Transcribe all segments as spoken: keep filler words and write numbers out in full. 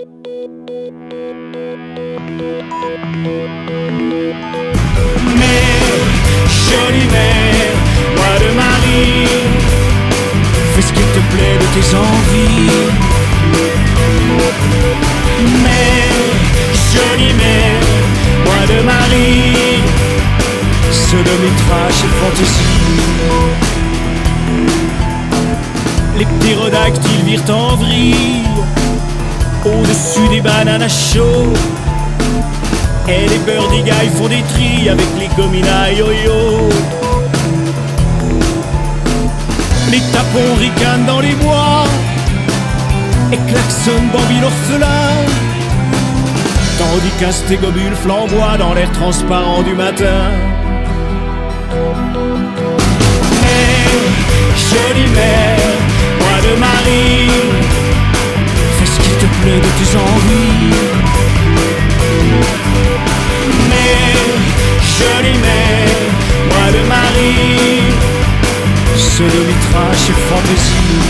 Mère, jolie mère, moi de Marie, fais ce qu'il te plaît de tes envies. Mère, jolie mère, moi de Marie, sodomitrage et fantaisie. Les ptérodactyles virent en vrille au-dessus des bananes à chaud. Et les birdigailles font des trilles avec les gominas yo-yo. Les tapons ricanent dans les bois et klaxonnent Bambi l'orphelin, tandis qu'un stégobule flamboie dans l'air transparent du matin. Mère, jolie mère, moi de Marie, fais ce qu'il te plaît de tes envies. Mère, jolie mère, moi de Marie, sodomitrage et fantaisie.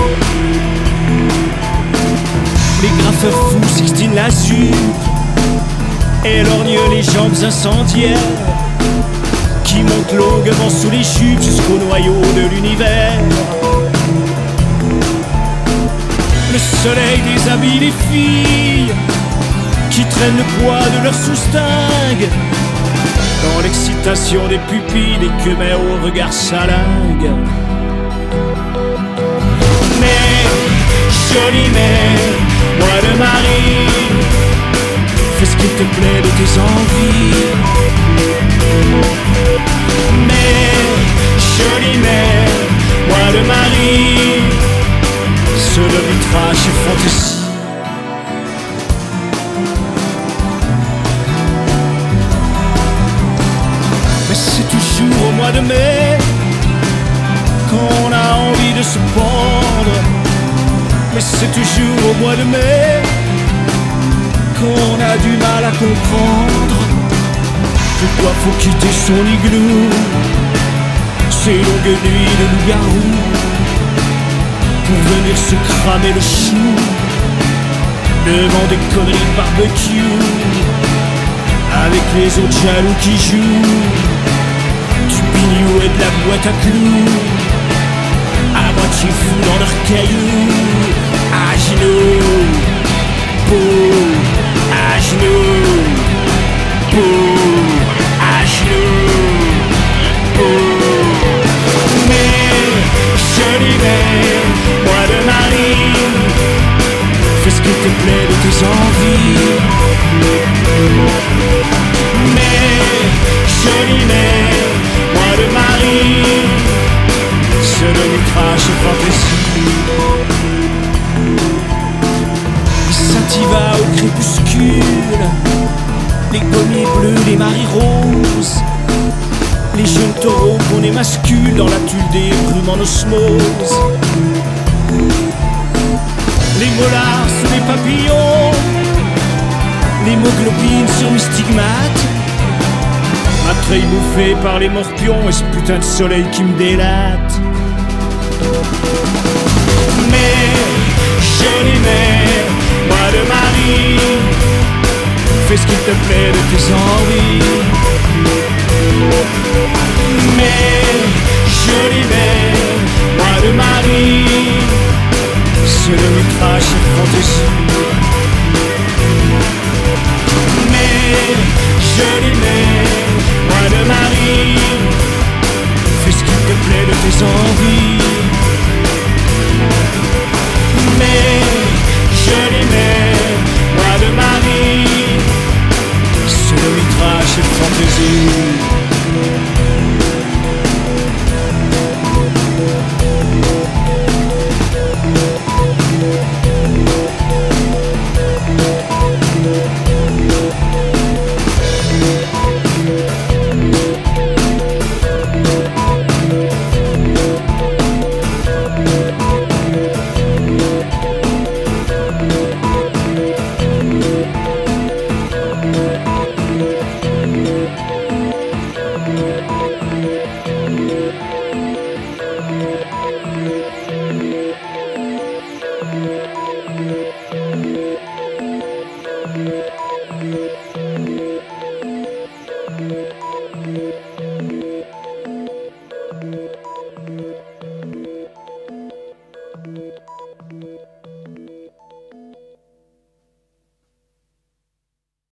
Les graffeurs fous s'extinent l'azur et lorgnent les jambes incendiaires qui montent longuement sous les jupes jusqu'au noyau de l'univers. Le soleil déshabille les filles qui traînent le poids de leur soustingue dans l'excitation des pupilles des queumets au regard salingue. Mère, jolie mère, moi de Marie, fais ce qu'il te plaît de tes envies. Mère, jolie mère, moi de Marie, sodomitrage et fantaisie. C'est toujours au mois de mai qu'on a envie de se pendre. Mais c'est toujours au mois de mai qu'on a du mal à comprendre pourquoi faut quitter son igloo, ces longues nuits de loup-garou, pour venir se cramer le chou devant des conneries de barbecue, avec les autres jaloux qui jouent du bignou et de la boîte à clous, à moitié fous dans leurs cailloux, à genoux, peau, à genoux, peau, à genoux, peau. Mère, jolie mère, moi de Marie, fais ce qu'il te plaît de tes envies. Mère, jolie mère, moi de Marie, sodomitrage et fantaisie. Sativa au crépuscule, les gommiers bleus, les maris roses, les jeunes taureaux qu'on émascule dans la tulle des brumes en osmose. Les molars sous les papillons, l'hémoglobine sur mes stigmates, ma treille bouffée par les morpions et ce putain de soleil qui me délate. Mère, jolie mère, moi de Marie, fais ce qu'il te plaît de tes envies. Mère, jolie mère, moi de Marie, sodomitrage et fantaisie. Mère, jolie mère, moi de Marie, fais ce qu'il te plaît de tes envies. Mère, jolie mère, moi de Marie, sodomitrage et fantaisie.